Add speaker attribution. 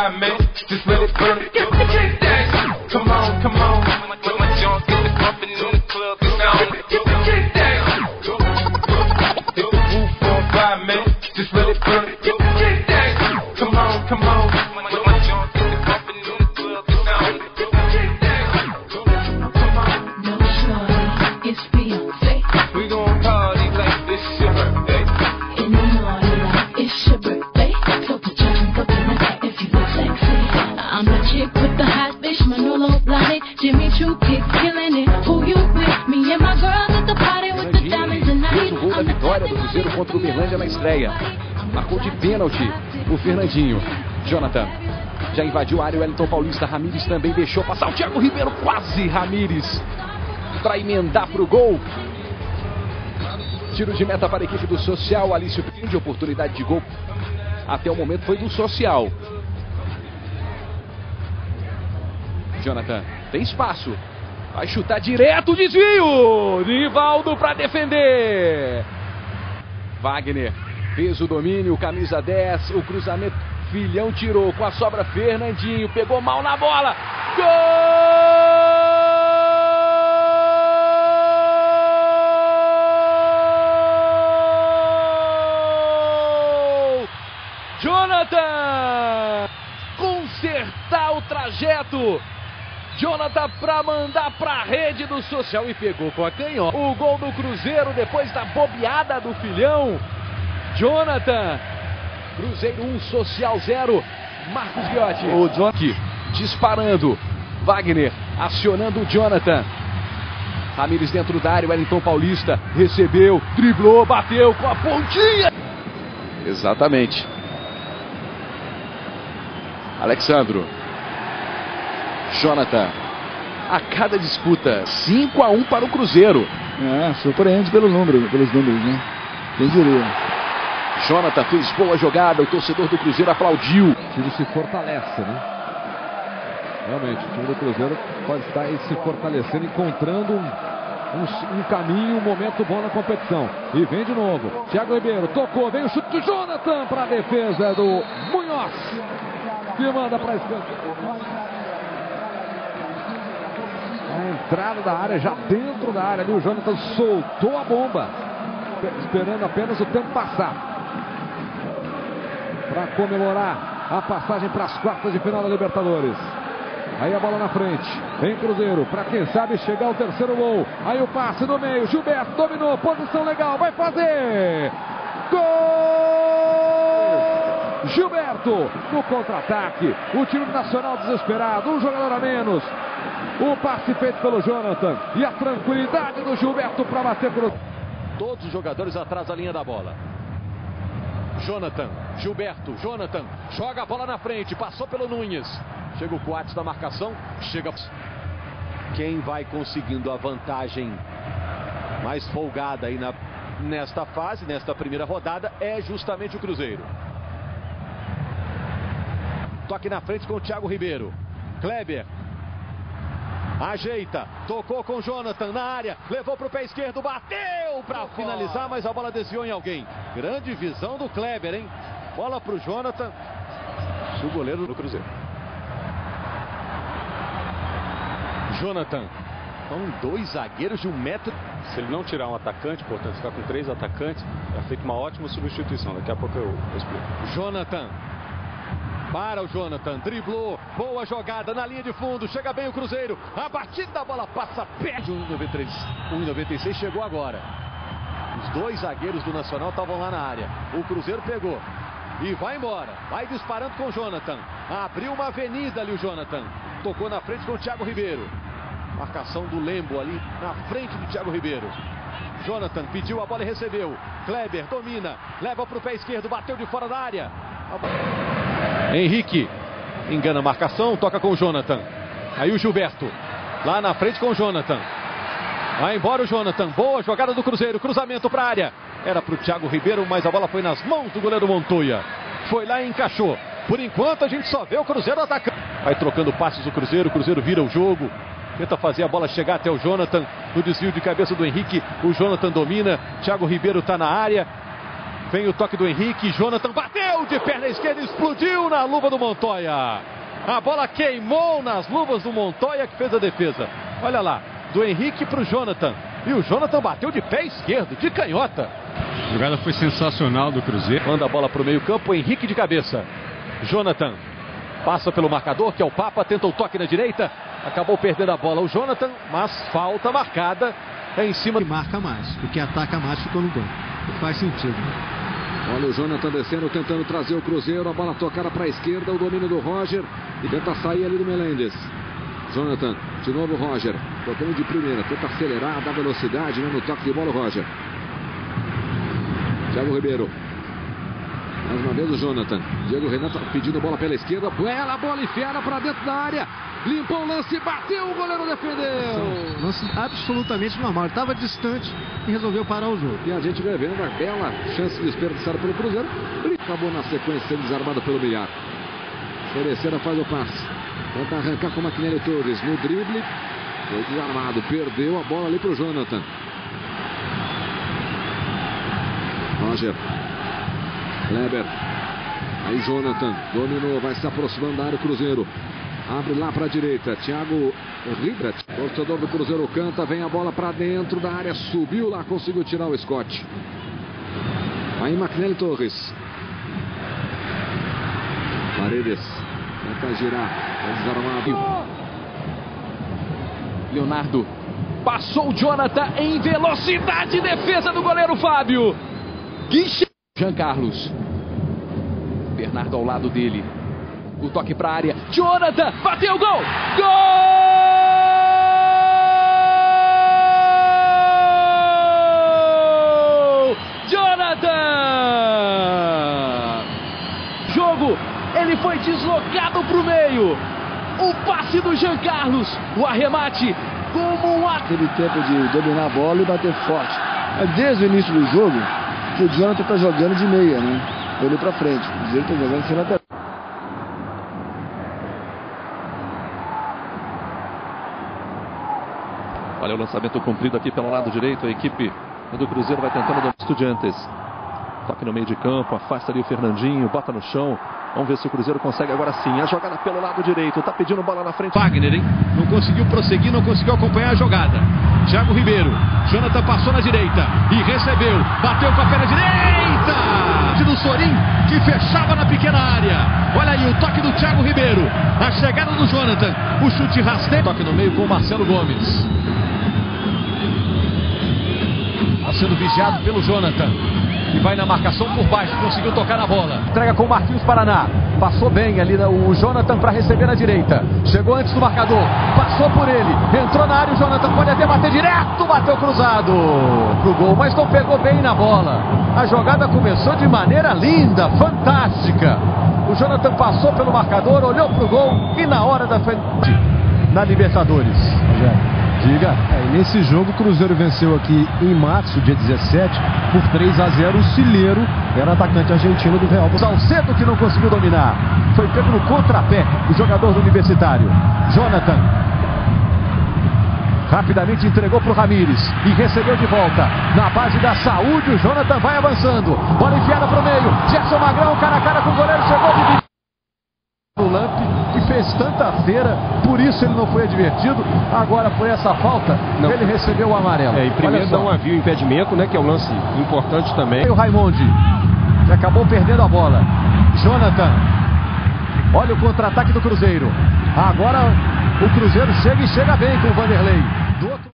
Speaker 1: fire, man. Just let it burn. Get down. Come on, come on. When my junk get the pumping in the club, it's on. Get down. Hit the roof on fire, man. Just let it burn. Get down. Come on, come on. When my junk get the pumping in the club, it's on. Get down. Come on.
Speaker 2: No shorty, it's Beyonce.
Speaker 1: We gon' party like this is your birthday.
Speaker 2: In the morning, like it's your birthday. So put your hands up in the air if you look sexy. I'm the chick with the hot bitch, Manolo Blahnik, Jimmy Choo kick, killing it. Who you with? Me and my girls at the party with the diamonds and
Speaker 3: Fez o gol da vitória do Cruzeiro contra o Uberlândia na estreia. Marcou de pênalti o Fernandinho. Jonathan já invadiu a área, o Wellington Paulista. Ramires também deixou passar o Thiago Ribeiro. Quase Ramires para emendar para o gol. Tiro de meta para a equipe do Social. Alício de oportunidade de gol. Até o momento foi do Social. Jonathan tem espaço. Vai chutar direto, desvio. Nivaldo para defender. Wagner fez o domínio, camisa 10, o cruzamento. Filhão tirou com a sobra. Fernandinho pegou mal na bola. Gol! Jonathan! Consertar o trajeto. Jonathan para mandar para a rede do Social e pegou com a canhota. O gol do Cruzeiro depois da bobeada do Filhão. Jonathan. Cruzeiro 1, Social 0. Marcos Ghiotti. O Jonathan disparando. Wagner acionando o Jonathan. Ramires dentro da área. Wellington Paulista recebeu, driblou, bateu com a pontinha. Exatamente. Alexandro. Jonathan, a cada disputa, 5-1 para o Cruzeiro.
Speaker 4: Surpreende pelos números, né? Quem diria?
Speaker 3: Jonathan fez boa jogada, o torcedor do Cruzeiro aplaudiu.
Speaker 4: O time se fortalece, né? Realmente, o time do Cruzeiro pode estar aí se fortalecendo, encontrando um caminho, um momento bom na competição. E vem de novo, Thiago Ribeiro tocou, vem o chute de Jonathan para a defesa do Munhoz, que manda para a escanteio. A entrada da área, já dentro da área ali, o Jonathan soltou a bomba, esperando apenas o tempo passar para comemorar a passagem para as quartas de final da Libertadores. Aí a bola na frente, vem Cruzeiro para quem sabe chegar ao terceiro gol. Aí o passe no meio, Gilberto dominou, posição legal, vai fazer gol! Gilberto no contra-ataque, o time nacional desesperado, um jogador a menos. O passe feito pelo Jonathan e a tranquilidade do Gilberto para bater pro...
Speaker 3: Todos os jogadores atrás da linha da bola. Jonathan, Gilberto, Jonathan, joga a bola na frente, passou pelo Nunes. Chega o Coates da marcação, chega... Quem vai conseguindo a vantagem mais folgada aí nesta fase, nesta primeira rodada, é justamente o Cruzeiro. Toque na frente com o Thiago Ribeiro. Kleber. Ajeita, tocou com o Jonathan na área, levou para o pé esquerdo, bateu para finalizar, mas a bola desviou em alguém. Grande visão do Kleber, hein? Bola para o Jonathan, o goleiro do Cruzeiro. Jonathan, são dois zagueiros de 1 metro.
Speaker 5: Se ele não tirar um atacante, portanto ficar com 3 atacantes, é feita uma ótima substituição. Daqui a pouco eu explico.
Speaker 3: Jonathan. Para o Jonathan, driblou, boa jogada na linha de fundo, chega bem o Cruzeiro, a batida da bola passa perto. 1,96 chegou agora. Os dois zagueiros do Nacional estavam lá na área. O Cruzeiro pegou e vai embora, vai disparando com o Jonathan. Abriu uma avenida ali o Jonathan, tocou na frente com o Thiago Ribeiro. Marcação do Lembo ali na frente do Thiago Ribeiro. Jonathan pediu a bola e recebeu. Kleber domina, leva para o pé esquerdo, bateu de fora da área. Henrique engana a marcação, toca com o Jonathan. Aí o Gilberto lá na frente com o Jonathan. Vai embora o Jonathan, boa jogada do Cruzeiro, cruzamento para a área. Era para o Thiago Ribeiro, mas a bola foi nas mãos do goleiro Montoya. Foi lá e encaixou. Por enquanto a gente só vê o Cruzeiro atacando. Vai trocando passes o Cruzeiro vira o jogo. Tenta fazer a bola chegar até o Jonathan. No desvio de cabeça do Henrique, o Jonathan domina. Thiago Ribeiro está na área. Vem o toque do Henrique, Jonathan bateu de perna esquerda, explodiu na luva do Montoya. A bola queimou nas luvas do Montoya, que fez a defesa. Olha lá, do Henrique para o Jonathan. E o Jonathan bateu de pé esquerdo, de canhota.
Speaker 5: A jogada foi sensacional do Cruzeiro.
Speaker 3: Manda a bola para o meio campo, Henrique de cabeça. Jonathan passa pelo marcador, que é o Papa, tenta o toque na direita. Acabou perdendo a bola o Jonathan, mas falta marcada em cima.
Speaker 6: Que marca mais, o que ataca mais ficou no banco. Faz sentido.
Speaker 4: Olha o Jonathan descendo, tentando trazer o Cruzeiro. A bola tocada para a esquerda, o domínio do Roger. E tenta sair ali do Meléndez. Jonathan, de novo o Roger. Tocando de primeira, tenta acelerar, dá velocidade, né, no toque de bola o Roger. Thiago Ribeiro. Mais uma vez o Jonathan. Diego Renato pedindo bola pela esquerda. Bela bola enfiada para dentro da área. Limpou o lance, bateu, o goleiro defendeu.
Speaker 6: Lance absolutamente normal. Ele estava distante e resolveu parar o jogo.
Speaker 4: E a gente vai vendo uma bela chance desperdiçada pelo Cruzeiro. Ele acabou na sequência sendo desarmado pelo Milhar. Cereceira faz o passe. Tenta arrancar com o Maquinelli Torres no drible. Foi desarmado, perdeu a bola ali para o Jonathan. Roger. Kleber. Aí Jonathan dominou, vai se aproximando da área do Cruzeiro. Abre lá para a direita, Thiago Ribeiro. Torcedor do Cruzeiro canta, vem a bola para dentro da área, subiu lá, conseguiu tirar o Scott. Aí Maquinelli Torres. Paredes, tenta girar, é desarmado.
Speaker 7: Leonardo, passou o Jonathan em velocidade, defesa do goleiro Fábio. Guiche. Jean Carlos. Bernardo ao lado dele. O toque para a área. Jonathan bateu o gol. Gol! Jonathan! Jogo, ele foi deslocado para o meio. O passe do Jean Carlos. O arremate como um
Speaker 8: Teve tempo de dominar a bola e bater forte. Desde o início do jogo, que o Jonathan está jogando de meia, né? Olhou para frente. O Cruzeiro está jogando sem lateral.
Speaker 9: Olha o lançamento cumprido aqui pelo lado direito. A equipe do Cruzeiro vai tentando do Estudiantes. Toque no meio de campo, afasta ali o Fernandinho, bota no chão. Vamos ver se o Cruzeiro consegue agora sim. A jogada pelo lado direito, tá pedindo bola na frente.
Speaker 3: Wagner, hein? Não conseguiu prosseguir, não conseguiu acompanhar a jogada. Thiago Ribeiro, Jonathan passou na direita e recebeu, bateu com a perna direita do Sorin, que fechava na pequena área. Olha aí o toque do Thiago Ribeiro, a chegada do Jonathan, o chute rasteiro. Toque no meio com o Marcelo Gomes. Está sendo vigiado pelo Jonathan, que vai na marcação por baixo, conseguiu tocar na bola. Entrega com o Marquinhos Paraná. Passou bem ali o Jonathan para receber na direita. Chegou antes do marcador, passou por ele, entrou na área, o Jonathan pode até bater direto, bateu cruzado pro gol, mas não pegou bem na bola. A jogada começou de maneira linda, fantástica. O Jonathan passou pelo marcador, olhou pro gol e na hora da frente na Libertadores. Diga.
Speaker 6: E nesse jogo o Cruzeiro venceu aqui em março, dia 17, por 3-0. O Cileiro era atacante argentino do Real.
Speaker 3: Salcedo que não conseguiu dominar. Foi pego no contrapé o jogador do Universitário. Jonathan. Rapidamente entregou para o Ramires e recebeu de volta. Na base da saúde, o Jonathan vai avançando. Bola enfiada para o meio. Gerson Magrão, cara a cara com o goleiro, chegou de o Lamp, que fez tanta feira, por isso ele não foi advertido. Agora por essa falta, ele recebeu o amarelo.
Speaker 5: E primeiro não havia o impedimento, né, que é um lance importante também.
Speaker 3: E o Raimondi, que acabou perdendo a bola. Jonathan, olha o contra-ataque do Cruzeiro. Agora o Cruzeiro chega e chega bem com o Vanderlei. Do outro...